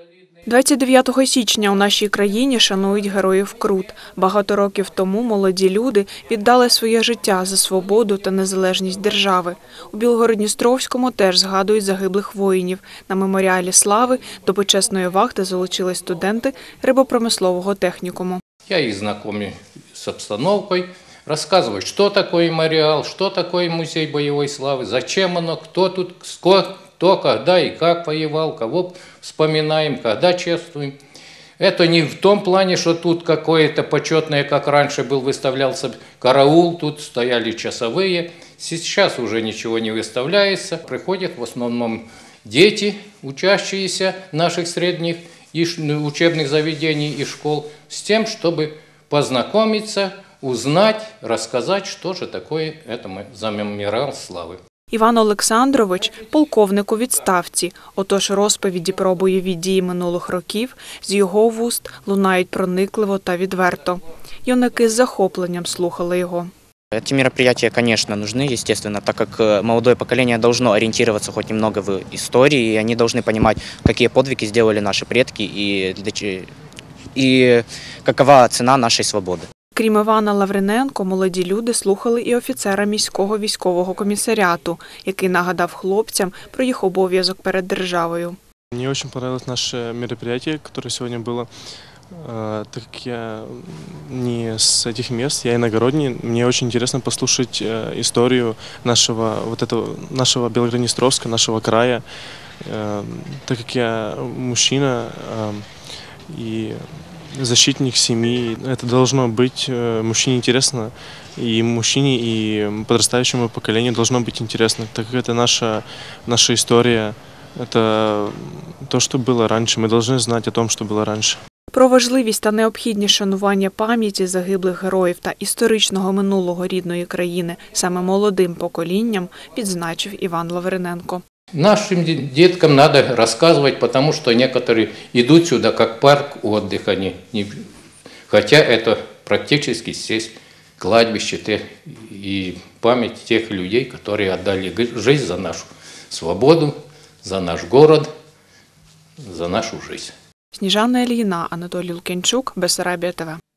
29 січня у нашій країні шанують героїв Крут. Багато років тому молоді люди віддали своє життя за свободу та незалежність держави. У Білгород-Дністровському теж згадують загиблих воїнів. На меморіалі слави до почесної вахти залучились студенти рибопромислового технікуму. Я их знакомлю с обстановкой, рассказываю, что такое мемориал, что такое музей боевой славы, зачем оно, кто тут, кто, когда и как воевал, кого вспоминаем, когда чествуем. Это не в том плане, что тут какое-то почетное, как раньше был, выставлялся караул, тут стояли часовые. Сейчас уже ничего не выставляется. Приходят в основном дети, учащиеся наших средних учебных заведений и школ, с тем, чтобы познакомиться, узнать, рассказать, что же такое это за меморіал слави. Іван Олександрович – полковник у відставці. Отож розповіді про бойові дії минулих років з його вуст лунають проникливо та відверто. Юнаки з захопленням слухали його. Эти мероприятия, конечно, нужны, естественно, так как молодое поколение должно ориентироваться хоть немного в истории, и они должны понимать, какие подвиги сделали наши предки и какова цена нашей свободы. Крім Івана Лавриненко, молоді люди слухали і офіцера міського військового комісаріату, який нагадав хлопцям про їх обов'язок перед державою. Мне очень понравилось наше мероприятие, которое сегодня было. Так как я не с этих мест, я иногородний, мне очень интересно послушать историю нашего Белгород-Днестровска, нашего края. Так как я мужчина и защитник семьи, это должно быть мужчине интересно, и мужчине, и подрастающему поколению должно быть интересно, так как это наша история, это то, что было раньше, мы должны знать о том, что было раньше. Про важливість та необхідність шанування пам'яті загиблих героїв та історичного минулого рідної країни саме молодим поколінням відзначив Іван Лавриненко. Нашим деткам надо рассказывать, потому что некоторые идут сюда как парк отдыха, хотя это практически здесь кладбище и память тех людей, которые отдали жизнь за нашу свободу, за наш город, за нашу жизнь. Сніжана Ільїна, Анатолій Лук'янчук, Бессарабія ТВ.